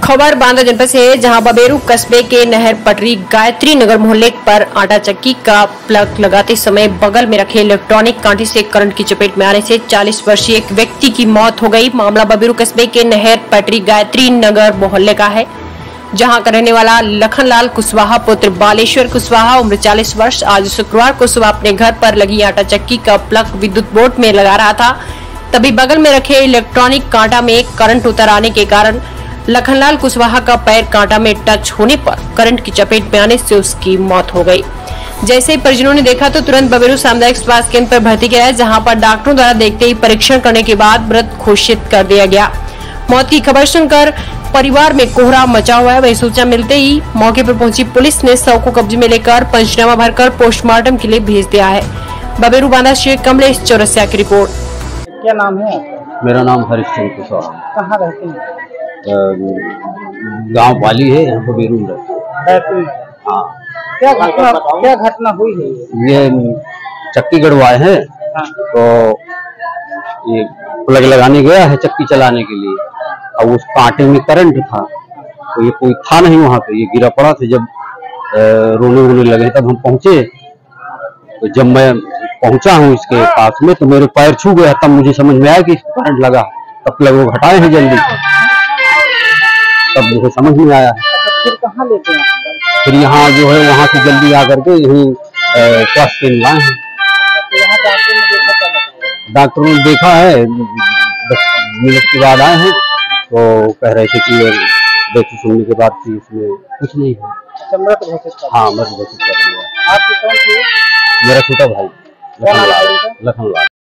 खबर बांदा जनपद से है, जहां बबेरू कस्बे के नहर पटरी गायत्री नगर मोहल्ले पर आटा चक्की का प्लग लगाते समय बगल में रखे इलेक्ट्रॉनिक कांटे से करंट की चपेट में आने से 40 वर्षीय एक व्यक्ति की मौत हो गई। मामला बबेरू कस्बे के नहर पटरी गायत्री नगर मोहल्ले का है, जहां का रहने वाला लखनलाल कुशवाहा पुत्र बालेश्वर कुशवाहा उम्र 40 वर्ष आज शुक्रवार को सुबह अपने घर पर लगी आटा चक्की का प्लग विद्युत बोर्ड में लगा रहा था। तभी बगल में रखे इलेक्ट्रॉनिक कांटा में करंट उतर आने के कारण लखनलाल कुशवाहा का पैर कांटा में टच होने पर करंट की चपेट में आने से उसकी मौत हो गई। जैसे ही परिजनों ने देखा तो तुरंत बबेरू सामुदायिक स्वास्थ्य केंद्र पर भर्ती किया, जहां पर डॉक्टरों द्वारा देखते ही परीक्षण करने के बाद मृत घोषित कर दिया गया। मौत की खबर सुनकर परिवार में कोहरा मचा हुआ है। वही सूचना मिलते ही मौके पर पहुंची पुलिस ने शव को कब्जे में लेकर पंचनामा भरकर पोस्टमार्टम के लिए भेज दिया है। बबेरू बांदा से कमलेश चौरसिया की रिपोर्ट। क्या नाम है? मेरा नाम हरीशचंद्र कुशवाहा। कहाँ रहते हैं? गांव पाली है, यहाँ पर बेरू रहते हैं। हाँ। क्या घटना हुई है? ये चक्की गड़वाए हैं। हाँ। तो ये प्लग लगाने गया है चक्की चलाने के लिए, अब उस कांटे में करंट था, तो ये कोई था नहीं वहाँ पे, ये गिरा पड़ा था। जब रोने वोने लगे तब हम पहुंचे, तो जब मैं पहुंचा हूँ इसके पास में तो मेरे पैर छू गया, तब मुझे समझ में आया कि इसको करंट लगा। तब प्लग वो हटाए हैं जल्दी, तब मुझे समझ में आया। फिर कहाँ लेते हैं? फिर यहाँ जो है वहाँ से जल्दी आकर के यही स्वास्थ्य केंद्र लाए हैं। डॉक्टरों ने देखा है, 10 मिनट के बाद आए हैं, तो कह रहे थे कि देख सुनने के बाद कि इसमें कुछ नहीं है। हाँ, मृत घोषित कर दिया। आपके कौन थे? मेरा छोटा भाई लखनलाल।